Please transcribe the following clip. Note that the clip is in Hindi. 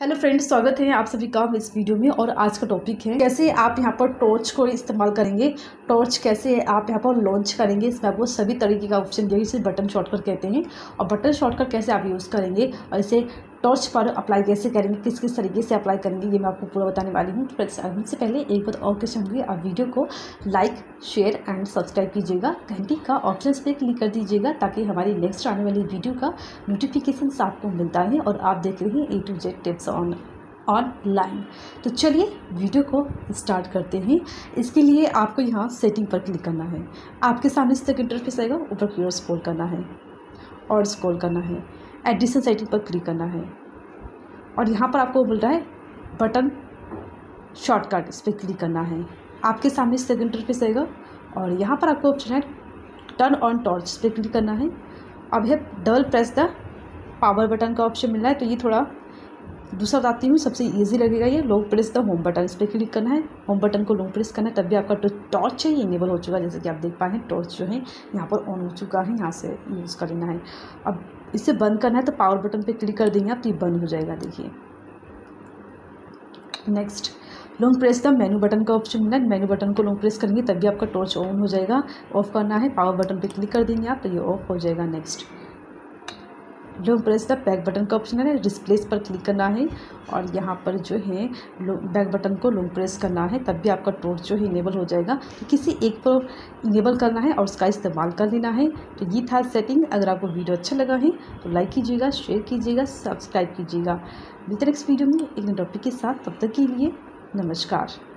हेलो फ्रेंड्स, स्वागत है आप सभी का इस वीडियो में। और आज का टॉपिक है कैसे आप यहाँ पर टॉर्च को इस्तेमाल करेंगे। टॉर्च कैसे आप यहाँ पर लॉन्च करेंगे, इसमें आपको सभी तरीके का ऑप्शन दिया, जिसे बटन शॉर्टकट कहते हैं। और बटन शॉर्टकट कैसे आप यूज़ करेंगे और इसे टॉर्च पर अप्लाई कैसे करेंगे, किस किस तरीके से अप्लाई करेंगे, ये मैं आपको पूरा बताने वाली हूँ। तो उससे पहले एक बात और क्वेश्चन होंगे, आप वीडियो को लाइक शेयर एंड सब्सक्राइब कीजिएगा। घंटी का ऑप्शन पे क्लिक कर दीजिएगा ताकि हमारी नेक्स्ट आने वाली वीडियो का नोटिफिकेशन आपको मिलता है। और आप देख रहे हैं A to Z tips online. तो चलिए वीडियो को स्टार्ट करते हैं। इसके लिए आपको यहाँ सेटिंग पर क्लिक करना है। आपके सामने इस तक इंटरफेस आएगा, ऊपर की ओर स्क्रॉल करना है और स्क्रॉल करना है, एडिशन सेटिंग पर क्लिक करना है। और यहाँ पर आपको मिल रहा है बटन शॉर्टकट, इस पर क्लिक करना है। आपके सामने इस तक इंटरफेस आएगा और यहाँ पर आपको ऑप्शन है टर्न ऑन टॉर्च, इस पर क्लिक करना है। अब है double press the power button का ऑप्शन मिल रहा है, तो ये थोड़ा दूसरा बताती हूँ, सबसे इजी लगेगा ये। Long press the home button, इस पर क्लिक करना है। होम बटन को लॉन्ग प्रेस करना है, तब भी आपका टॉर्च है ये इनेबल हो चुका है। जैसे कि आप देख पाए हैं, टॉर्च जो है यहाँ पर ऑन हो चुका है, यहाँ से यूज़ कर लेना है। अब इसे बंद करना है तो पावर बटन पे क्लिक कर देंगे आप, तो ये बंद हो जाएगा। देखिए next long press the menu button का ऑप्शन मिला है। मेनू बटन को लॉन्ग प्रेस करेंगे तब भी आपका टॉर्च ऑन हो जाएगा। ऑफ करना है, पावर बटन पे क्लिक कर देंगे आप, तो ये ऑफ हो जाएगा। Next long press the back button का ऑप्शन है, रिप्लेस पर क्लिक करना है और यहाँ पर जो है बैक बटन को लॉन्ग प्रेस करना है, तब भी आपका टॉर्च जो है इनेबल हो जाएगा। तो किसी एक को इनेबल करना है और उसका इस्तेमाल कर लेना है। तो ये था सेटिंग। अगर आपको वीडियो अच्छा लगा है तो लाइक कीजिएगा, शेयर कीजिएगा, सब्सक्राइब कीजिएगा। नेक्स्ट वीडियो में एक नए टॉपिक के साथ, तब तक के लिए नमस्कार।